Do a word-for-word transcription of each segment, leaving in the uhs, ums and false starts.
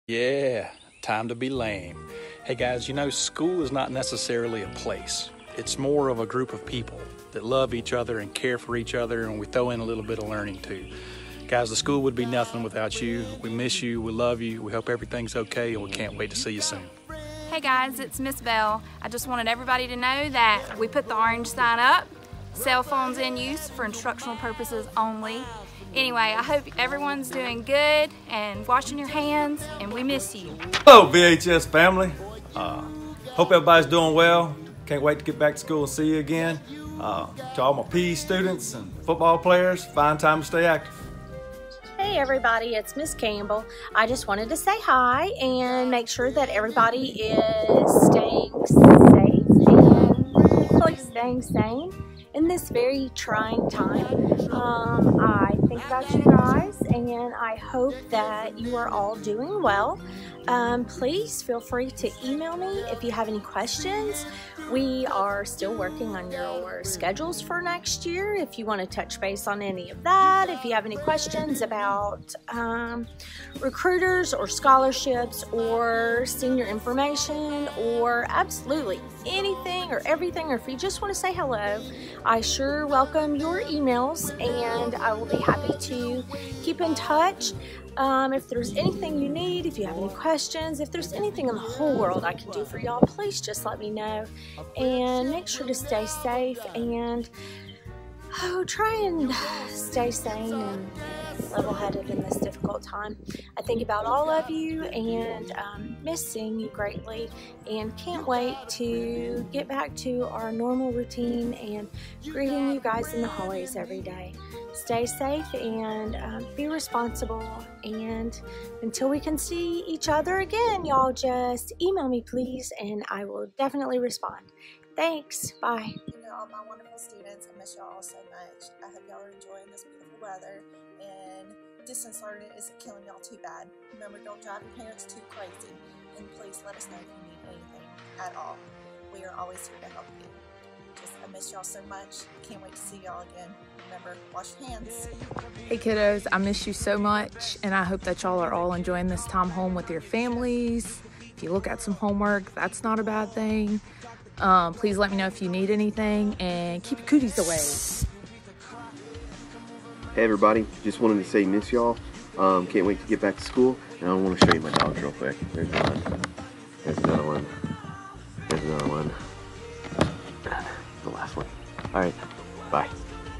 Yeah, time to be lame. Hey guys, you know, school is not necessarily a place. It's more of a group of people that love each other and care for each other, and we throw in a little bit of learning too. Guys, the school would be nothing without you. We miss you, we love you, we hope everything's okay, and we can't wait to see you soon. Hey guys, it's Miss Bell. I just wanted everybody to know that we put the orange sign up. Cell phones in use for instructional purposes only. Anyway, I hope everyone's doing good and washing your hands, and we miss you. Hello, V H S family. Uh, hope everybody's doing well. Can't wait to get back to school and see you again. Uh, to all my P E students and football players, find time to stay active. Hey everybody, it's Miss Campbell. I just wanted to say hi and make sure that everybody is staying safe and hopefully staying sane in this very trying time. Um, I think about you guys and I hope that you are all doing well. Um, please feel free to email me if you have any questions. We are still working on your schedules for next year. If you want to touch base on any of that, if you have any questions about um, recruiters or scholarships or senior information or absolutely anything or everything, or if you just want to say hello, I sure welcome your emails and I will be happy to keep in touch. Um, if there's anything you need, if you have any questions, if there's anything in the whole world I can do for y'all, please just let me know. And make sure to stay safe and oh, try and stay sane and level-headed in this difficult time. I think about all of you and um, miss seeing you greatly and can't wait to get back to our normal routine and greeting you guys in the hallways every day. Stay safe and um, be responsible, and until we can see each other again, y'all just email me please and I will definitely respond. Thanks. Bye. You know, all my wonderful students, I miss y'all all so much. I hope y'all are enjoying this beautiful weather and distance learning isn't killing y'all too bad. Remember, don't drive your parents too crazy, and please let us know if you need anything at all. We are always here to help you. Just, I miss y'all so much. Can't wait to see y'all again. Remember, wash your hands. Hey kiddos, I miss you so much, and I hope that y'all are all enjoying this time home with your families. If you look at some homework, that's not a bad thing. Um, please let me know if you need anything, and keep your cooties away. Hey everybody, just wanted to say miss y'all. Um, can't wait to get back to school, and I want to show you my dogs real quick. There's one. There's another one. There's another one. The last one. Alright, bye.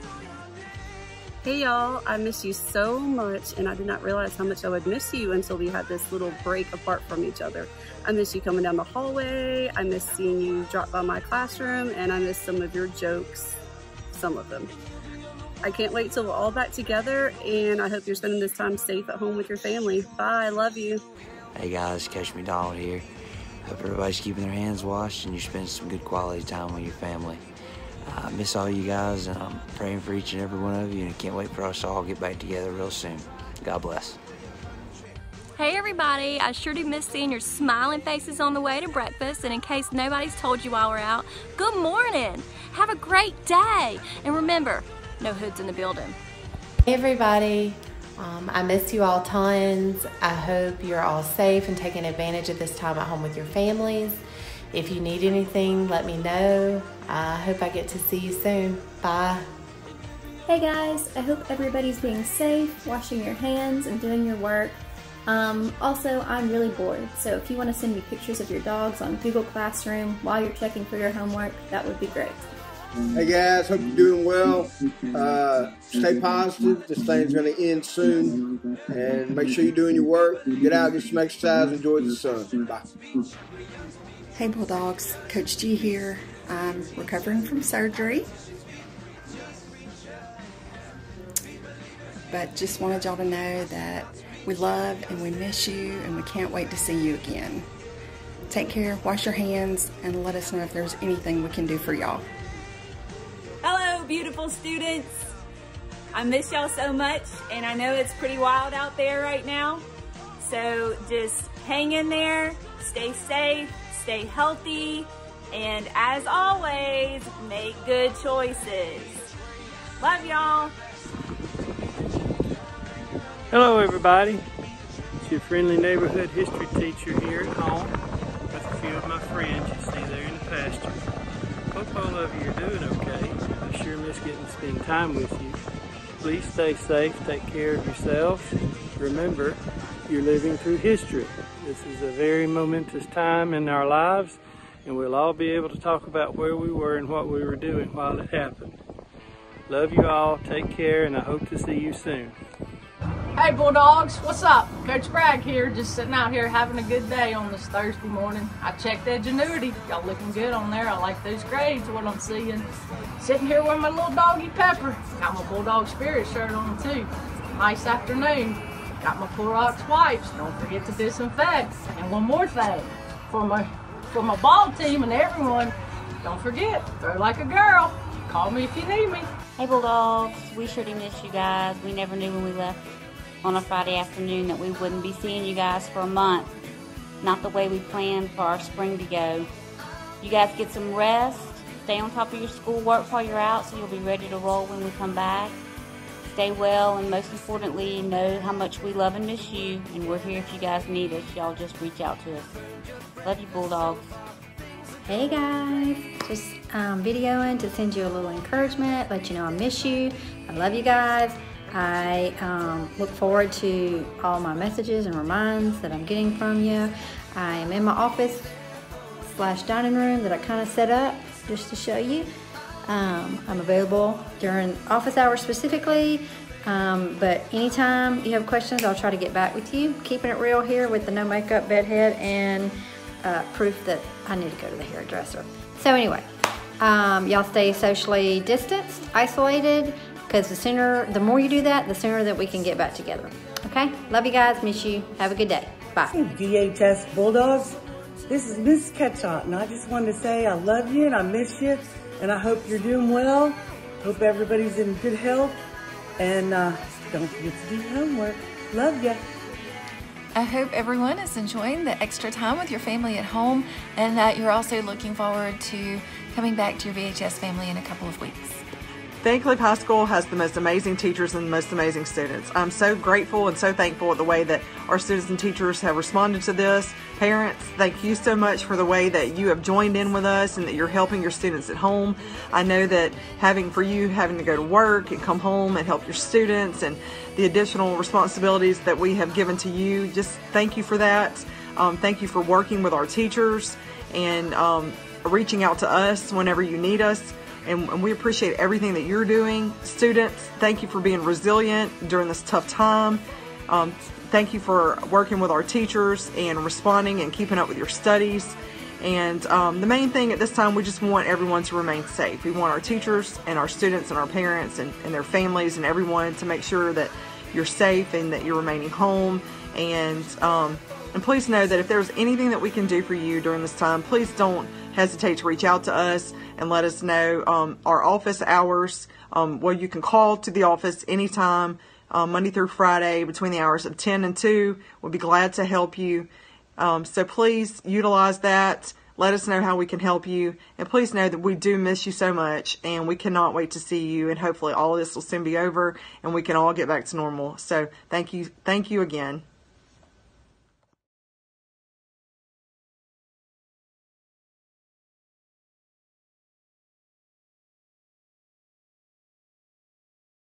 Hey y'all, I miss you so much, and I did not realize how much I would miss you until we had this little break apart from each other. I miss you coming down the hallway, I miss seeing you drop by my classroom, and I miss some of your jokes, some of them. I can't wait till we're all back together, and I hope you're spending this time safe at home with your family. Bye, I love you. Hey guys, Catch Me Donald here. Hope everybody's keeping their hands washed and you're spending some good quality time with your family. I miss all you guys, and I'm praying for each and every one of you, and I can't wait for us to all get back together real soon. God bless. Hey everybody, I sure do miss seeing your smiling faces on the way to breakfast, and in case nobody's told you while we're out, good morning. Have a great day, and remember, no hoods in the building. Hey everybody, um, I miss you all tons. I hope you're all safe and taking advantage of this time at home with your families. If you need anything, let me know. I hope I get to see you soon. Bye. Hey guys, I hope everybody's being safe, washing your hands, and doing your work. Um, also, I'm really bored, so if you want to send me pictures of your dogs on Google Classroom while you're checking for your homework, that would be great. Hey guys, hope you're doing well. Uh, stay positive. This thing's going to end soon. And make sure you're doing your work. Get out, get some exercise, enjoy the sun. Bye. Hey Bulldogs, Coach G here. I'm recovering from surgery. But just wanted y'all to know that we love and we miss you, and we can't wait to see you again. Take care, wash your hands, and let us know if there's anything we can do for y'all. Hello, beautiful students. I miss y'all so much, and I know it's pretty wild out there right now. So just hang in there, stay safe, stay healthy, and as always, make good choices. Love y'all. Hello everybody. your friendly neighborhood history teacher here at home with a few of my friends you see there in the pasture. Hope all of you are doing okay. I sure miss getting to spend time with you. Please stay safe, take care of yourselves. Remember, you're living through history. This is a very momentous time in our lives, and we'll all be able to talk about where we were and what we were doing while it happened. Love you all, take care, and I hope to see you soon. Hey Bulldogs, what's up? Coach Bragg here, just sitting out here having a good day on this Thursday morning. I checked Edgenuity, y'all looking good on there. I like those grades, what I'm seeing. Sitting here with my little doggy Pepper. Got my Bulldog Spirit shirt on too. Nice afternoon. Got my Clorox wipes, don't forget to disinfect. And one more thing, for my, for my ball team and everyone, don't forget, throw like a girl. Call me if you need me. Hey Bulldogs, we sure do miss you guys. We never knew when we left on a Friday afternoon that we wouldn't be seeing you guys for a month. Not the way we planned for our spring to go. You guys get some rest, stay on top of your schoolwork while you're out so you'll be ready to roll when we come back. Stay well, and most importantly, know how much we love and miss you, and we're here if you guys need us. Y'all just reach out to us. Love you, Bulldogs. Hey guys, just um, videoing to send you a little encouragement, let you know I miss you. I love you guys. I um, look forward to all my messages and reminds that I'm getting from you. I am in my office slash dining room that I kind of set up just to show you. Um, I'm available during office hours specifically, um, but anytime you have questions, I'll try to get back with you. Keeping it real here with the no makeup bedhead and uh, proof that I need to go to the hairdresser. So anyway, um, y'all stay socially distanced, isolated, because the sooner, the more you do that, the sooner that we can get back together. Okay? Love you guys, miss you. Have a good day. Bye. D H S Bulldogs, this is Miss Ketchot, and I just wanted to say I love you and I miss you, and I hope you're doing well. Hope everybody's in good health, and uh, don't forget to do your homework. Love ya. I hope everyone is enjoying the extra time with your family at home, and that you're also looking forward to coming back to your V H S family in a couple of weeks. Vancleave High School has the most amazing teachers and the most amazing students. I'm so grateful and so thankful at the way that our students and teachers have responded to this. Parents, thank you so much for the way that you have joined in with us and that you're helping your students at home. I know that having for you having to go to work and come home and help your students and the additional responsibilities that we have given to you, just thank you for that. Um, thank you for working with our teachers and um, reaching out to us whenever you need us. And, and we appreciate everything that you're doing. Students, thank you for being resilient during this tough time. Um, thank you for working with our teachers and responding and keeping up with your studies. And um, the main thing at this time, we just want everyone to remain safe. We want our teachers and our students and our parents and, and their families and everyone to make sure that you're safe and that you're remaining home. And, um, and please know that if there's anything that we can do for you during this time, please don't hesitate to reach out to us and let us know. Um, our office hours, um, well, you can call to the office anytime, um, Monday through Friday between the hours of ten and two. We'll be glad to help you. Um, so please utilize that. Let us know how we can help you. And please know that we do miss you so much, and we cannot wait to see you. And hopefully all of this will soon be over and we can all get back to normal. So thank you. Thank you again.